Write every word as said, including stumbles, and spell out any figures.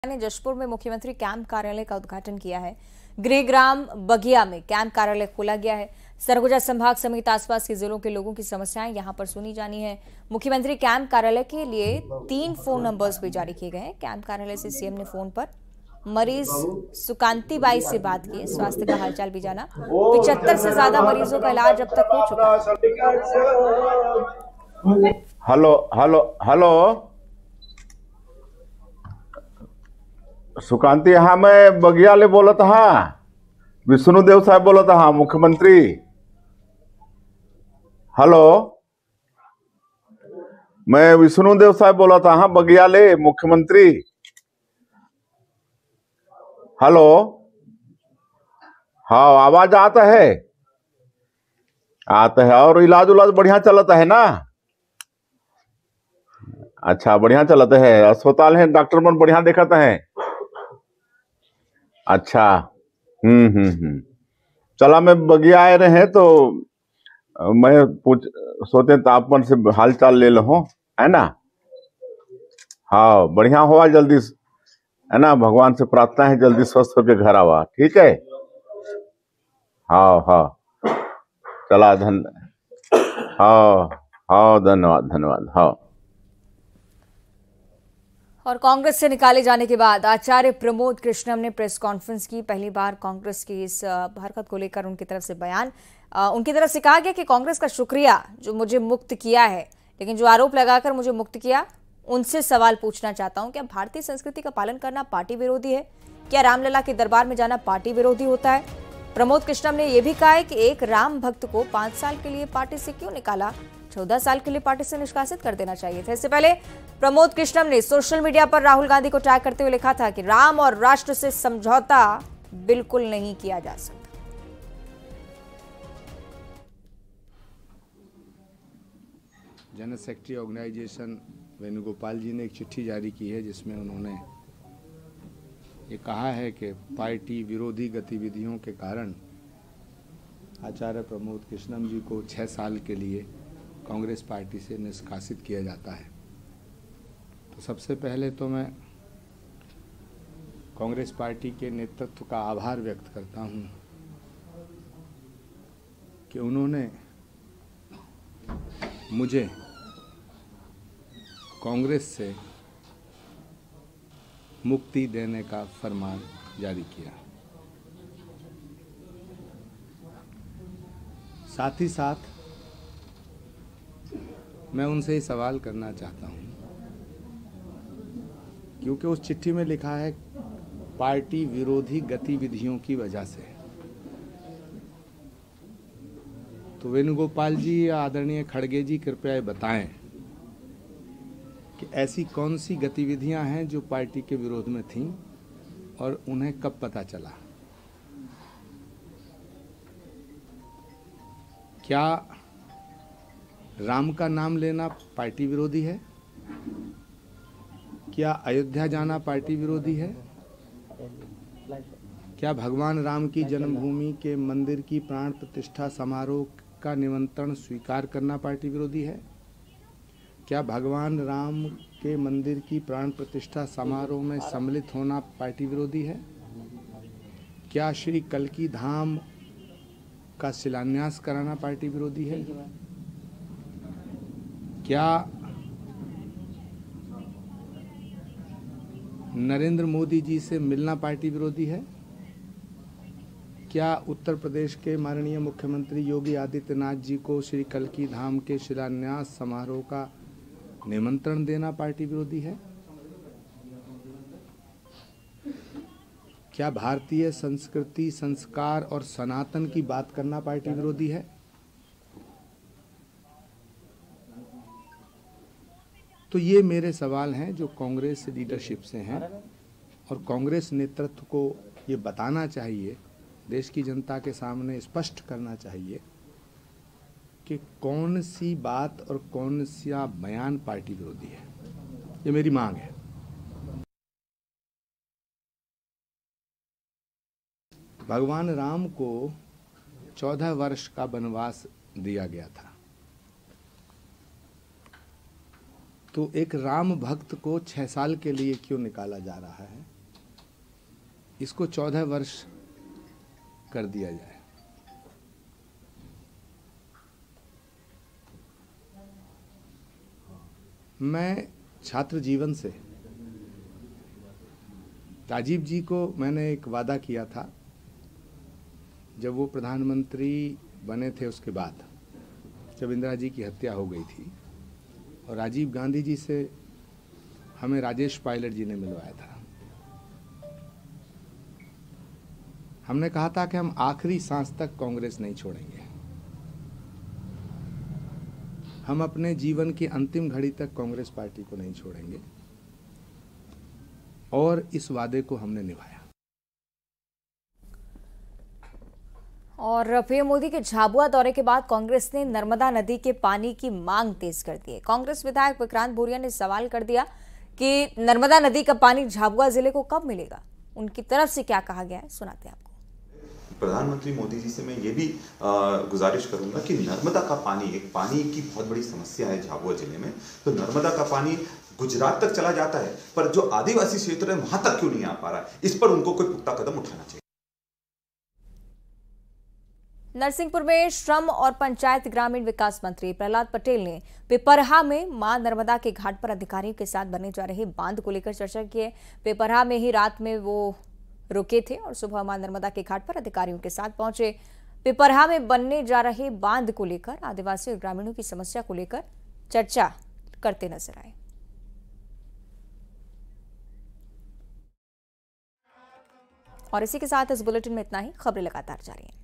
ने जशपुर में मुख्यमंत्री कैंप कार्यालय का उद्घाटन किया है। गृहग्राम बगिया में कैंप कार्यालय खोला गया है। सरगुजा संभाग समेत आसपास के जिलों के लोगों की समस्याएं यहां पर सुनी जानी है। मुख्यमंत्री कैंप कार्यालय के लिए तीन फोन नंबर्स भी जारी किए गए हैं। कैंप कार्यालय से सीएम ने फोन पर मरीज सुकांती बाई से बात की, स्वास्थ्य का हालचाल भी जाना। पिछहत्तर से ज्यादा मरीजों का इलाज अब तक हो चुका है। हेलो हेलो हेलो सुकांती, हाँ मैं बगिया ले बोलत हाँ, विष्णुदेव साहब बोलत हाँ, मुख्यमंत्री। हेलो, मैं विष्णुदेव साहब बोलत हाँ बगिया ले, मुख्यमंत्री। हेलो, हाँ आवाज आता है? आता है। और इलाज उलाज बढ़िया चलता है ना? अच्छा, बढ़िया चलता है। अस्पताल है, डॉक्टर मन बढ़िया देखता है। अच्छा, हम्म हम्म हम्म चला, मैं बगिया आए रहे तो मैं पूछ सोचे तापमान से हाल चाल ले लो, है ना? हाँ, बढ़िया हुआ, जल्दी है ना, भगवान से प्रार्थना है जल्दी स्वस्थ होके घर आवा, ठीक है? हाँ हाँ, चला, धन हाँ हाँ, धन्यवाद धन्यवाद। हाँ। और कांग्रेस से निकाले जाने के बाद आचार्य प्रमोद कृष्णम ने प्रेस कॉन्फ्रेंस की। पहली बार कांग्रेस की इस हरकत को लेकर उनकी तरफ से बयान। उनकी तरफ से कहा गया कि कांग्रेस का शुक्रिया जो मुझे मुक्त किया है, लेकिन जो आरोप लगाकर मुझे मुक्त किया उनसे सवाल पूछना चाहता हूं। क्या भारतीय संस्कृति का पालन करना पार्टी विरोधी है? क्या रामलला के दरबार में जाना पार्टी विरोधी होता है? प्रमोद कृष्णम ने यह भी कहा है कि एक राम भक्त को पांच साल के लिए पार्टी से क्यों निकाला, चौदह साल के लिए पार्टी से निष्कासित कर देना चाहिए था। इससे पहले प्रमोद कृष्णम ने सोशल मीडिया पर राहुल गांधी को टैग करते हुए लिखा था कि राम और राष्ट्र से समझौता बिल्कुल नहीं किया जा सकता। General secretary organisation Venugopal ji ने एक चिट्ठी जारी की है, जिसमें उन्होंने ये कहा है कि पार्टी विरोधी गतिविधियों के कारण आचार्य प्रमोद कृष्णम जी को छः साल के लिए कांग्रेस पार्टी से निष्कासित किया जाता है। तो सबसे पहले तो मैं कांग्रेस पार्टी के नेतृत्व का आभार व्यक्त करता हूं कि उन्होंने मुझे कांग्रेस से मुक्ति देने का फरमान जारी किया। साथ ही साथ मैं उनसे ही सवाल करना चाहता हूं, क्योंकि उस चिट्ठी में लिखा है पार्टी विरोधी गतिविधियों की वजह से। तो वेणुगोपाल जी या आदरणीय खड़गे जी कृपया बताएं कि ऐसी कौन सी गतिविधियां हैं जो पार्टी के विरोध में थीं और उन्हें कब पता चला। क्या राम का नाम लेना पार्टी विरोधी है? क्या अयोध्या जाना पार्टी विरोधी है? क्या भगवान राम की जन्मभूमि के मंदिर की प्राण प्रतिष्ठा समारोह का निमंत्रण स्वीकार करना पार्टी विरोधी है? क्या भगवान राम के मंदिर की प्राण प्रतिष्ठा समारोह में सम्मिलित होना पार्टी विरोधी है? क्या श्री कल्की धाम का शिलान्यास कराना पार्टी विरोधी है? क्या नरेंद्र मोदी जी से मिलना पार्टी विरोधी है? क्या उत्तर प्रदेश के माननीय मुख्यमंत्री योगी आदित्यनाथ जी को श्री कल्की धाम के शिलान्यास समारोह का निमंत्रण देना पार्टी विरोधी है? क्या भारतीय संस्कृति, संस्कार और सनातन की बात करना पार्टी विरोधी है? तो ये मेरे सवाल हैं जो कांग्रेस लीडरशिप से हैं, और कांग्रेस नेतृत्व को ये बताना चाहिए, देश की जनता के सामने स्पष्ट करना चाहिए कि कौन सी बात और कौन सा बयान पार्टी विरोधी है। ये मेरी मांग है। भगवान राम को चौदह वर्ष का वनवास दिया गया था, तो एक राम भक्त को छह साल के लिए क्यों निकाला जा रहा है? इसको चौदह वर्ष कर दिया जाए। मैं छात्र जीवन से राजीव जी को मैंने एक वादा किया था, जब वो प्रधानमंत्री बने थे उसके बाद, जब इंदिरा जी की हत्या हो गई थी और राजीव गांधी जी से हमें राजेश पायलट जी ने मिलवाया था। हमने कहा था कि हम आखिरी सांस तक कांग्रेस नहीं छोड़ेंगे, हम अपने जीवन की अंतिम घड़ी तक कांग्रेस पार्टी को नहीं छोड़ेंगे, और इस वादे को हमने निभाया। और पीएम मोदी के झाबुआ दौरे के बाद कांग्रेस ने नर्मदा नदी के पानी की मांग तेज कर दी है। कांग्रेस विधायक विक्रांत भूरिया ने सवाल कर दिया कि नर्मदा नदी का पानी झाबुआ जिले को कब मिलेगा। उनकी तरफ से क्या कहा गया है, सुनाते हैं आपको। प्रधानमंत्री मोदी जी से मैं ये भी गुजारिश करूंगा कि नर्मदा का पानी, एक पानी की बहुत बड़ी समस्या है झाबुआ जिले में, तो नर्मदा का पानी गुजरात तक चला जाता है, पर जो आदिवासी क्षेत्र है वहां तक क्यों नहीं आ पा रहा है, इस पर उनको कोई पुख्ता कदम उठाना चाहिए। नरसिंहपुर में श्रम और पंचायत ग्रामीण विकास मंत्री प्रहलाद पटेल ने पिपरहा में मां नर्मदा के घाट पर अधिकारियों के साथ बने जा रहे बांध को लेकर चर्चा की है। पिपरहा में ही रात में वो रुके थे और सुबह मां नर्मदा के घाट पर अधिकारियों के साथ पहुंचे। पिपरहा में बनने जा रहे बांध को लेकर आदिवासी और ग्रामीणों की समस्या को लेकर चर्चा करते नजर आए। और इसी के साथ इस बुलेटिन में इतना ही। खबरें लगातार जारी हैं।